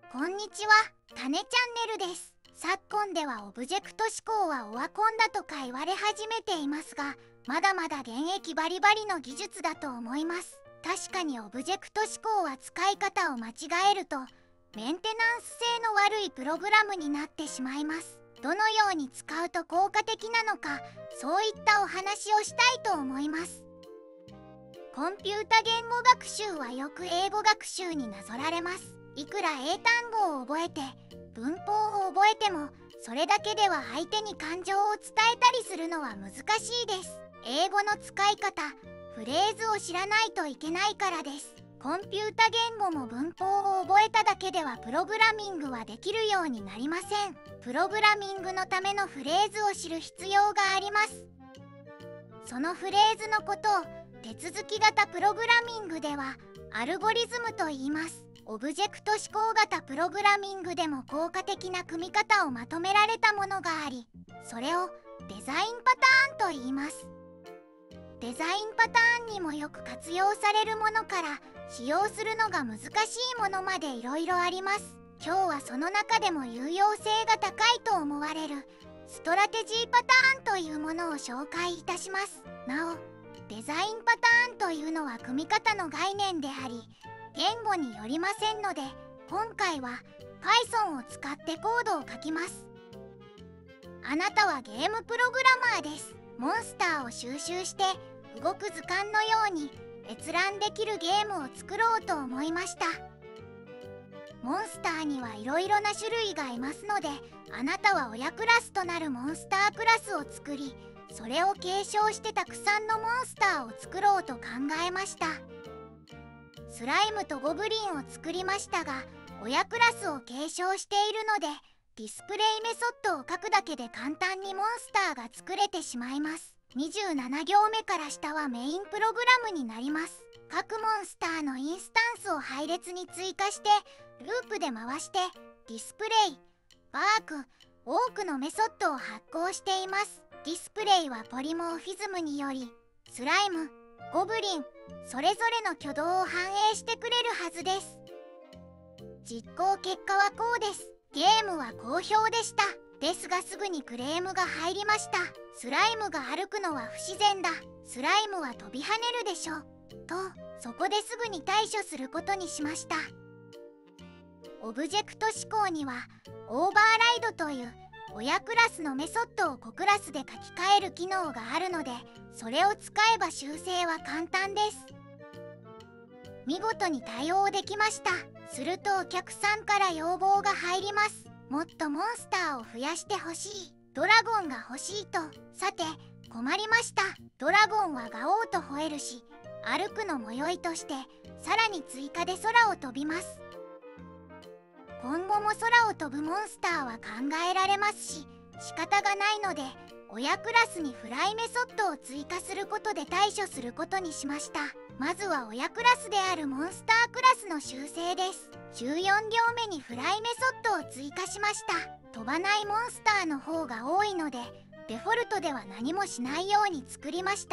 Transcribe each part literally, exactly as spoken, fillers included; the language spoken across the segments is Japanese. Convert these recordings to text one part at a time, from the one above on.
こんにちは、タネチャンネルです。昨今ではオブジェクト思考はオワコンだとか言われ始めていますが、まだまだ現役バリバリの技術だと思います。確かにオブジェクト思考は使い方を間違えるとメンテナンス性の悪いプログラムになってしまいます。どのように使うと効果的なのか、そういったお話をしたいと思います。コンピュータ言語学習はよく英語学習になぞられます。いくら英単語を覚えて文法を覚えても、それだけでは相手に感情を伝えたりするのは難しいです。英語の使い方、フレーズを知らないといけないからです。コンピュータ言語も文法を覚えただけではプログラミングはできるようになりません。プログラミングのためのフレーズを知る必要があります。そのフレーズのことを手続き型プログラミングではアルゴリズムと言います。オブジェクト思考型プログラミングでも効果的な組み方をまとめられたものがあり、それをデザインパターンと言います。デザインパターンにもよく活用されるものから使用するのが難しいものまでいろいろあります。今日はその中でも有用性が高いと思われるストラテジーパターンというものを紹介いたします。なお、デザインパターンというのは組み方の概念であり、言語によりませんので、今回は Python を使ってコードを書きます。あなたはゲームプログラマーです。モンスターを収集して動く図鑑のように閲覧できるゲームを作ろうと思いました。モンスターにはいろいろな種類がいますので、あなたは親クラスとなるモンスタークラスを作り、それを継承してたくさんのモンスターを作ろうと考えました。スライムとゴブリンを作りましたが、親クラスを継承しているのでディスプレイメソッドを書くだけで簡単にモンスターが作れてしまいます。にじゅうなな行目から下はメインプログラムになります。各モンスターのインスタンスを配列に追加してループで回してディスプレイ、ワーク、多くのメソッドを発行しています。ディスプレイはポリモーフィズムによりスライム、ゴブリンそれぞれの挙動を反映してくれるはずです。実行結果はこうです。ゲームは好評でした。ですがすぐにクレームが入りました。スライムが歩くのは不自然だ。スライムは飛び跳ねるでしょ。と、そこですぐに対処することにしました。オブジェクト思考にはオーバーライドという親クラスのメソッドを子クラスで書き換える機能があるので、それを使えば修正は簡単です。見事に対応できました。するとお客さんから要望が入ります。もっとモンスターを増やしてほしい。ドラゴンが欲しいと。さて、困りました。ドラゴンはガオーと吠えるし、歩くのも良いとしてさらに追加で空を飛びます。今後も空を飛ぶモンスターは考えられますし、仕方がないので親クラスにフライメソッドを追加することで対処することにしました。まずは親クラスであるモンスタークラスの修正です。じゅうよん行目にフライメソッドを追加しました。飛ばないモンスターの方が多いのでデフォルトでは何もしないように作りました。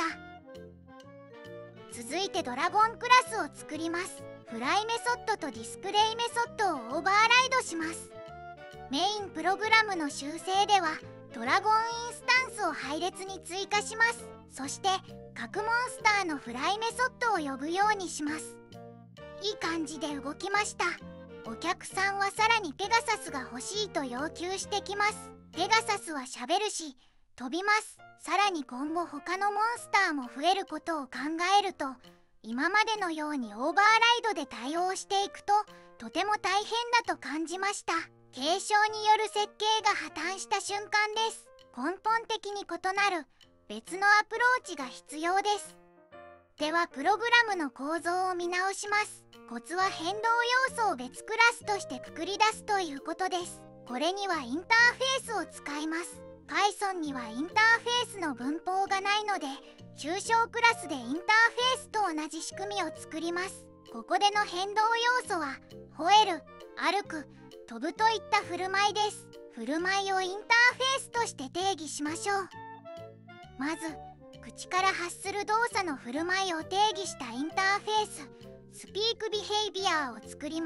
続いてドラゴンクラスを作ります。フライメソッドとディスプレイメソッドをオーバーライドします。メインプログラムの修正ではドラゴンインスタンスを配列に追加します。そして各モンスターのフライメソッドを呼ぶようにします。いい感じで動きました。お客さんはさらにペガサスが欲しいと要求してきます。ペガサスはしゃべるし飛びます。さらに今後他のモンスターも増えることを考えると、今までのようにオーバーライドで対応していくととても大変だと感じました。継承による設計が破綻した瞬間です。根本的に異なる別のアプローチが必要です。ではプログラムの構造を見直します。コツは変動要素を別クラスとしてくくり出すということです。これにはインターフェースを使います。Python にはインターフェースの文法がないので、抽象クラスでインターフェースと同じ仕組みを作ります。ここでの変動要素は吠える、歩く、飛ぶといった振る舞いです。振る舞いをインターフェースとして定義しましょう。まず口から発する動作の振る舞いを定義したインターフェース、スピークビヘイビアーを作ります。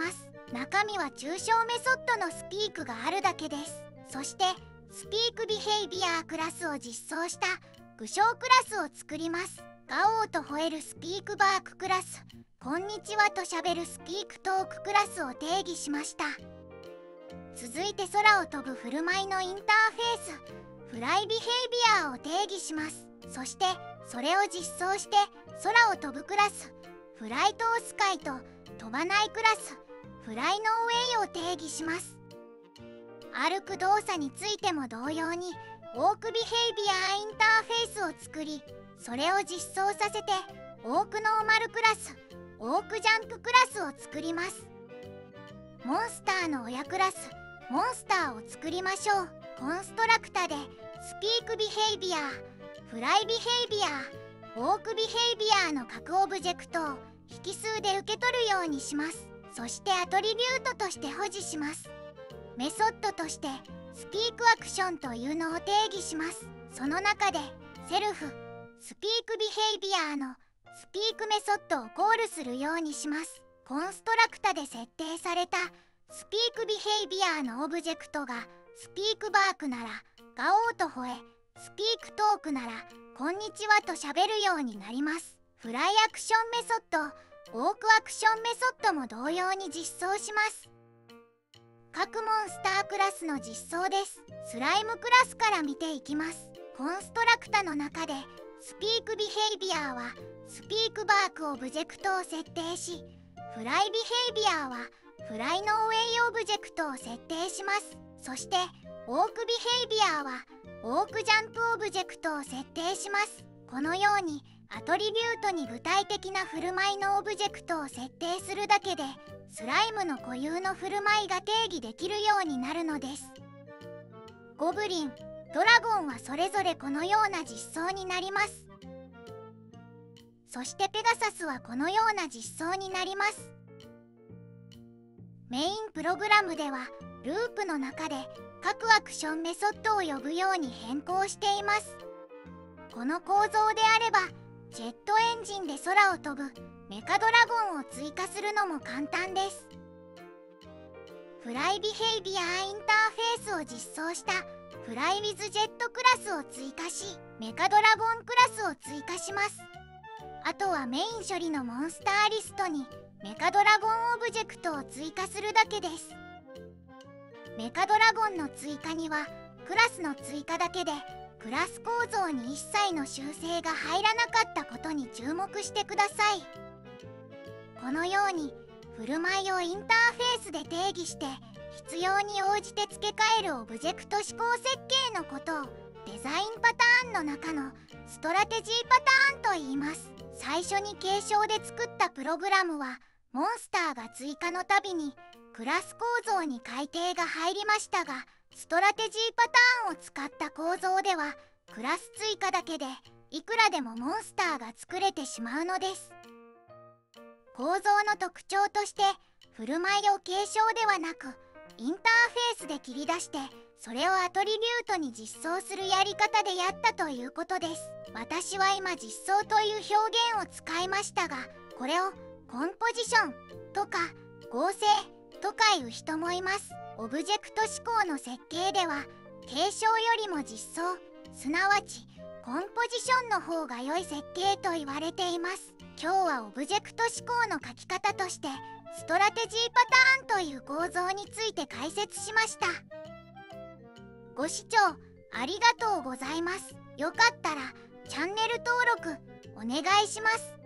中身は抽象メソッドのスピークがあるだけです。そしてスピークビヘイビアークラスを実装した具象クラスを作ります。ガオーと吠えるスピークバーククラス、こんにちはとしゃべるスピークトーククラスを定義しました。続いて空を飛ぶ振る舞いのインターフェース、フライビヘイビアーを定義します。そしてそれを実装して空を飛ぶクラス、フライトオスカイと飛ばないクラス、フライノーウェイを定義します。歩く動作についても同様にウォークビヘイビアーインターフェースを作り、それを実装させてウォークノーマルクラス、ウォークジャンプクラスを作ります。モンスターの親クラス、モンスターを作りましょう。コンストラクタでスピークビヘイビアー、フライビヘイビアー、ウォークビヘイビアーの各オブジェクトを引数で受け取るようにします。そしてアトリビュートとして保持します。メソッドとしてスピークアクションというのを定義します。その中でセルフ、スピークビヘイビアーのスピークメソッドをコールするようにします。コンストラクタで設定されたスピークビヘイビアーのオブジェクトがスピークバークならガオーと吠え、スピークトークならこんにちはとしゃべるようになります。フライアクションメソッド、ウォークアクションメソッドも同様に実装します。各モンスタークラスの実装です。スライムクラスから見ていきます。コンストラクタの中でスピークビヘイビアーはスピークバークオブジェクトを設定し、フライビヘイビアーはフライノーウェイオブジェクトを設定します。そしてウォークビヘイビアーはウォークジャンプオブジェクトを設定します。このようにアトリビュートに具体的な振る舞いのオブジェクトを設定するだけでスライムの固有の振る舞いが定義できるようになるのです。ゴブリン、ドラゴンはそれぞれこのような実装になります。そしてペガサスはこのような実装になります。メインプログラムではループの中で各アクションメソッドを呼ぶように変更しています。この構造であればジェットエンジンで空を飛ぶメカドラゴンを追加するのも簡単です。フライビヘイビアーインターフェースを実装したフライウィズジェットクラスを追加し、メカドラゴンクラスを追加します。あとはメイン処理のモンスターリストにメカドラゴンオブジェクトを追加するだけです。メカドラゴンの追加にはクラスの追加だけでクラス構造に一切の修正が入らなかったことに注目してください。このように振る舞いをインターフェースで定義して必要に応じて付け替えるオブジェクト指向設計のことをデザインパターンの中のストラテジーパターンと言います。最初に継承で作ったプログラムはモンスターが追加のたびにクラス構造に改定が入りましたが、ストラテジーパターンを使った構造ではクラス追加だけでいくらでもモンスターが作れてしまうのです。構造の特徴として振る舞いを継承ではなくインターフェースで切り出してそれをアトリビュートに実装するやり方でやったということです。私は今実装という表現を使いましたが、これをコンポジションとか合成とかいう人もいます。オブジェクト指向の設計では継承よりも実装、すなわちコンポジションの方が良い設計と言われています。今日はオブジェクト指向の書き方としてストラテジーパターンという構造について解説しました。ご視聴ありがとうございます。よかったらチャンネル登録お願いします。